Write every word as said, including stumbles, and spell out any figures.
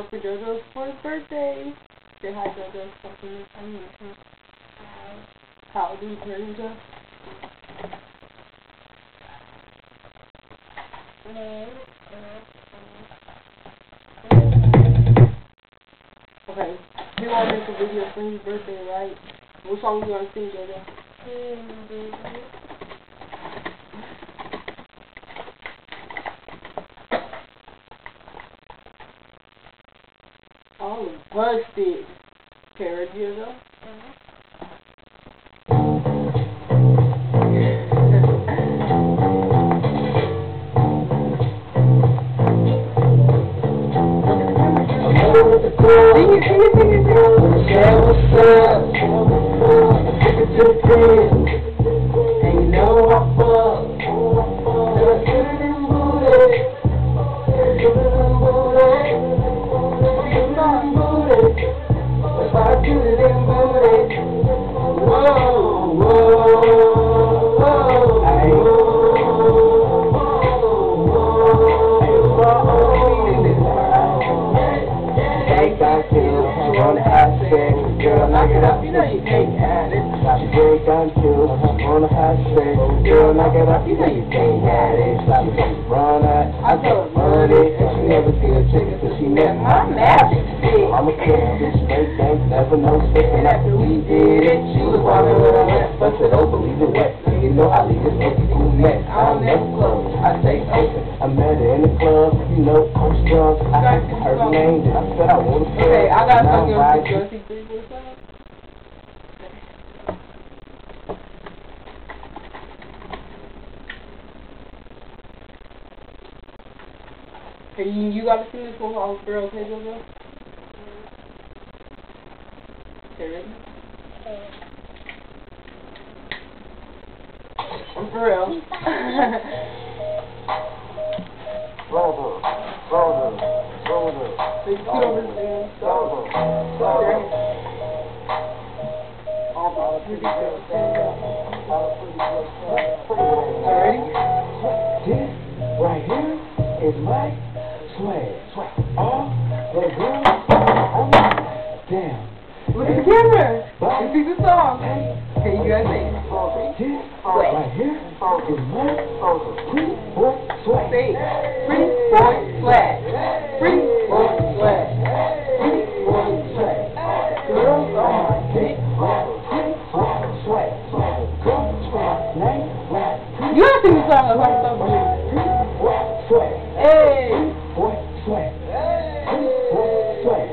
for Jojo for his birthday. Say hi, Jojo. Something I mean, how do you turn to? Okay, we want to make a video for his birthday, right? What song do you want to sing, Jojo? Oh, busted. Okay, ready, Jojo? Sing it, sing it, sing it, sing it. What's up? Take it to the crib. And you know I fuck. Never good in booty. Good in booty. Good in booty. If I do it in booty. Whoa, whoa, whoa. Hey. On the hot stick, girl, knock it up, you know you can't have it. She break on you, on the hot stick, girl, knock it up, you know you can't have it. She run out, I told her run it, and she never see a chicken till she met my magic stick. I'm a kid, bitch, straight gang, never no stick, and after we did it, she was walking with her wet, but said, oh, believe it wet. You know I leave this empty cool mess, I don't never close, I stay open. I met her in the club, you know, I was drunk, I heard her name, then I said I want to Okay, I got something right. else to do. Hey, you, you gotta sing this one for girl, okay, Jojo? Okay, ready? I'm for real. Rover, rover, rover. So you scoot over to the rover, rover. Alright? This right here is my swag. Swag. All the girls on me. Damn. Look at the camera. You see the song. Okay, you guys sing. This right here is my pretty boy swag. Say it. Pretty boy swag. Pretty boy swag. Pretty boy swag. Girls on my dick. Pretty boy swag. Girl swag. Name swag. You gotta sing the song as I'm talking to you. Pretty boy swag. Hey. Pretty boy swag. Pretty boy swag.